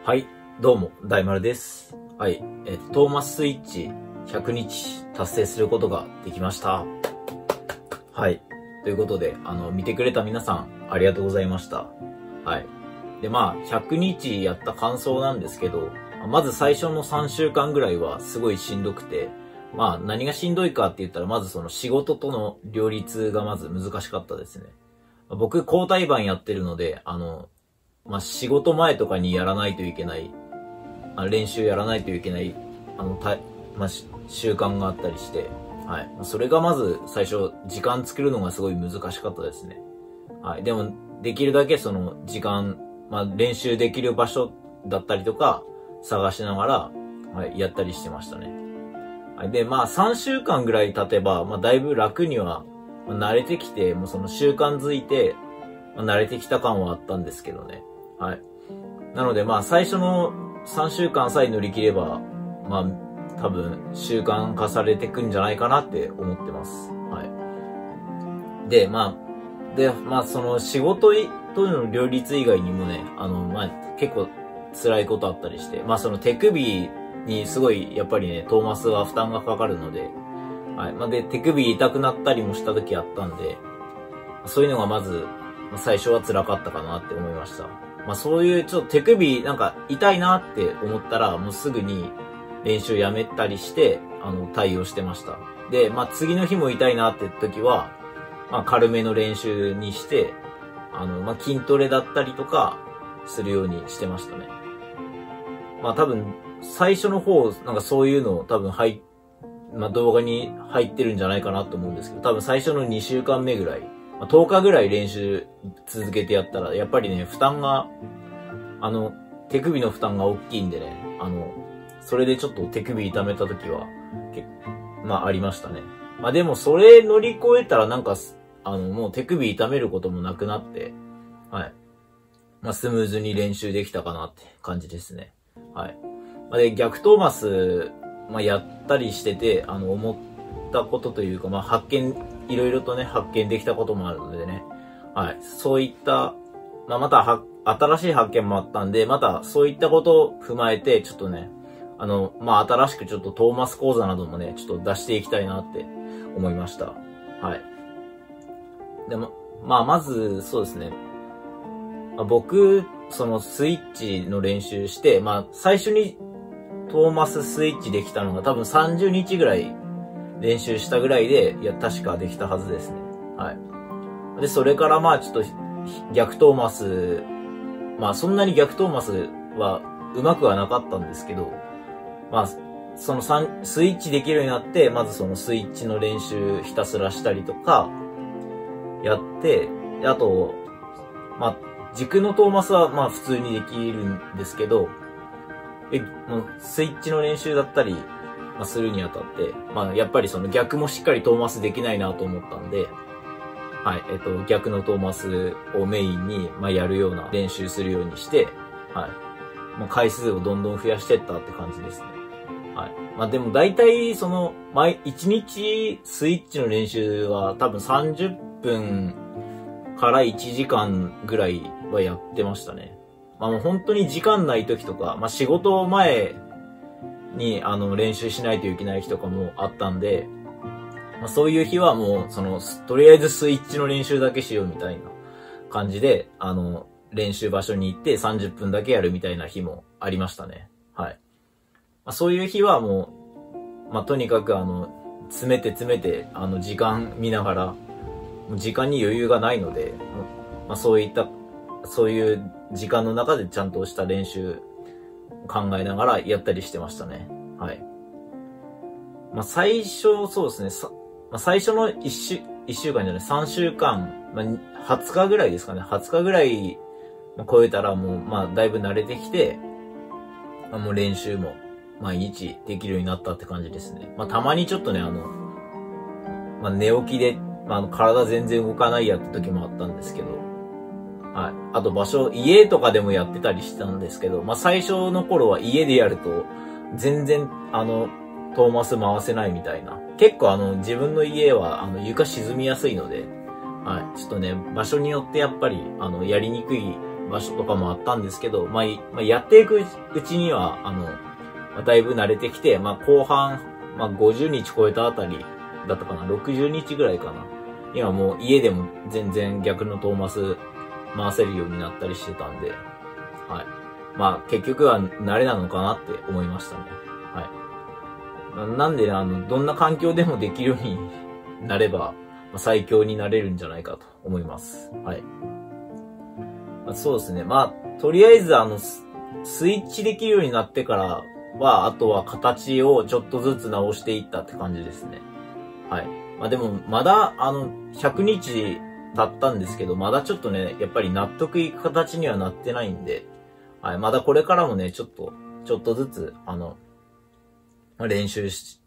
はい、どうも、大丸です。はい、トーマススイッチ100日達成することができました。はい、ということで、見てくれた皆さん、ありがとうございました。はい。で、100日やった感想なんですけど、まず最初の3週間ぐらいはすごいしんどくて、何がしんどいかって言ったら、まずその仕事との両立がまず難しかったですね。僕、交代番やってるので、仕事前とかにやらないといけない、練習やらないといけない、習慣があったりして、はい。それがまず最初、時間作るのがすごい難しかったですね。はい。でも、できるだけその時間、練習できる場所だったりとか、探しながら、はい、やったりしてましたね。はい。で、3週間ぐらい経てば、だいぶ楽には、慣れてきて、もうその習慣づいて、慣れてきた感はあったんですけどね。はい。なので最初の3週間さえ乗り切れば、多分習慣化されてくんじゃないかなって思ってます。はい。で、その仕事との両立以外にもね、結構辛いことあったりして、その手首にすごいやっぱりね、トーマスは負担がかかるので、はい。で、手首痛くなったりもした時あったんで、そういうのがまず、最初は辛かったかなって思いました。そういうちょっと手首なんか痛いなって思ったら、もうすぐに練習やめたりして、対応してました。で、次の日も痛いなって時は、軽めの練習にして、筋トレだったりとか、するようにしてましたね。多分、最初の方、なんかそういうの多分動画に入ってるんじゃないかなと思うんですけど、多分最初の2週間目ぐらい、10日ぐらい練習続けてやったら、やっぱりね、負担が、手首の負担が大きいんでね、それでちょっと手首痛めた時は、ありましたね。でもそれ乗り越えたらなんか、もう手首痛めることもなくなって、はい。スムーズに練習できたかなって感じですね。はい。で、逆トーマス、やったりしてて、思ったことというか、いろいろとね、発見できたこともあるのでね。はい。そういった、また新しい発見もあったんで、またそういったことを踏まえて、ちょっとね、新しくちょっとトーマス講座などもね、ちょっと出していきたいなって思いました。はい。でも、まず、そうですね。僕、そのスイッチの練習して、最初にトーマススイッチできたのが多分30日ぐらい練習したぐらいで、確かできたはずですね。はい。で、それからちょっと逆トーマス、そんなに逆トーマスは上手くはなかったんですけど、そのスイッチできるようになって、まずそのスイッチの練習ひたすらしたりとか、やって、あと、軸のトーマスは普通にできるんですけど、スイッチの練習だったり、するにあたって、やっぱりその逆もしっかりトーマスできないなと思ったんで、はい、逆のトーマスをメインに、やるような練習するようにして、はい。もう回数をどんどん増やしていったって感じですね。はい。でも大体、その、1日スイッチの練習は多分30分から1時間ぐらいはやってましたね。もう本当に時間ない時とか、仕事前に練習しないといけない日とかもあったんで、そういう日はもう、とりあえずスイッチの練習だけしようみたいな感じで、練習場所に行って30分だけやるみたいな日もありましたね。はい。そういう日はもう、とにかく詰めて、時間見ながら、時間に余裕がないので、そういう時間の中でちゃんとした練習考えながらやったりしてましたね。はい。最初、そうですね。最初の1週間じゃない、3週間、20日ぐらいですかね。20日ぐらい超えたらもう、だいぶ慣れてきて、もう練習も毎日できるようになったって感じですね。たまにちょっとね、寝起きで、体全然動かないやった時もあったんですけど、はい。あと家とかでもやってたりしてたんですけど、最初の頃は家でやると、全然、トーマス回せないみたいな。結構自分の家は床沈みやすいので、はい。ちょっとね、場所によってやっぱり、やりにくい場所とかもあったんですけど、まあ、やっていくうちには、だいぶ慣れてきて、後半、50日超えたあたりだったかな、60日ぐらいかな。今もう家でも全然逆のトーマス回せるようになったりしてたんで、はい。結局は慣れなのかなって思いましたね。はい。なんで、どんな環境でもできるようになれば、最強になれるんじゃないかと思います。はい。そうですね。とりあえずスイッチできるようになってからは、あとは形をちょっとずつ直していったって感じですね。はい。でも、まだ、100日経ったんですけど、まだちょっとね、やっぱり納得いく形にはなってないんで、はい。まだこれからもね、ちょっとずつ、練習して、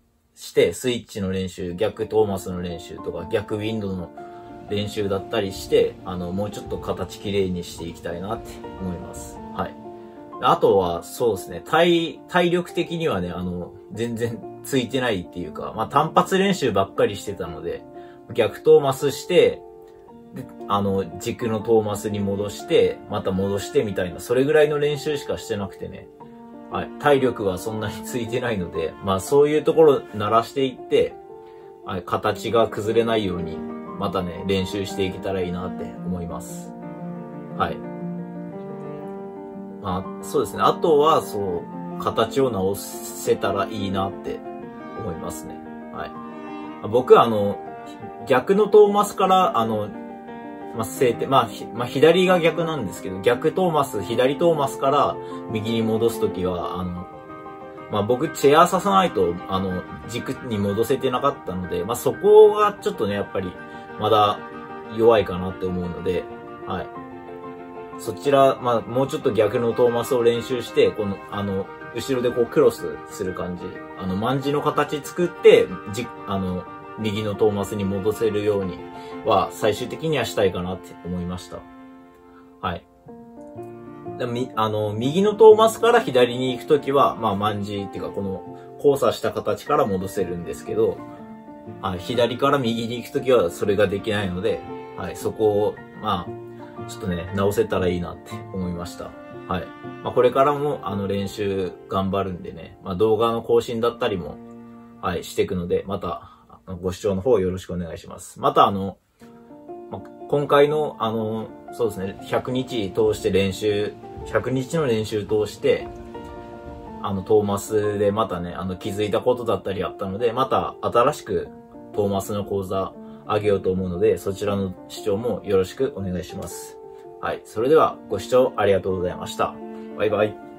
スイッチの練習、逆トーマスの練習とか、逆ウィンドの練習だったりして、もうちょっと形きれいにしていきたいなって思います。はい。あとは、そうですね、体力的にはね、全然ついてないっていうか、単発練習ばっかりしてたので、逆トーマスして、で、軸のトーマスに戻して、また戻してみたいな、それぐらいの練習しかしてなくてね、はい、体力はそんなについてないので、そういうところ慣らしていって、はい、形が崩れないように、またね、練習していけたらいいなって思います。はい。そうですね。あとは、形を直せたらいいなって思いますね。はい。僕は逆のトーマスから、左が逆なんですけど、逆トーマス、左トーマスから右に戻すときは、僕、チェア刺さないと、軸に戻せてなかったので、そこがちょっとね、やっぱり、まだ弱いかなって思うので、はい。そちら、もうちょっと逆のトーマスを練習して、後ろでクロスする感じ。卍の形作って、右のトーマスに戻せるようには、最終的にはしたいかなって思いました。はい。右のトーマスから左に行くときは、卍っていうか、交差した形から戻せるんですけど、左から右に行くときはそれができないので、はい、そこを、ちょっとね、直せたらいいなって思いました。はい。これからも、練習頑張るんでね、動画の更新だったりも、はい、していくので、また、ご視聴の方よろしくお願いします。また、今回の、そうですね、100日通して100日の練習通して、トーマスでまたね、気づいたことだったりあったので、また新しくトーマスの講座あげようと思うので、そちらの視聴もよろしくお願いします。はい。それではご視聴ありがとうございました。バイバイ。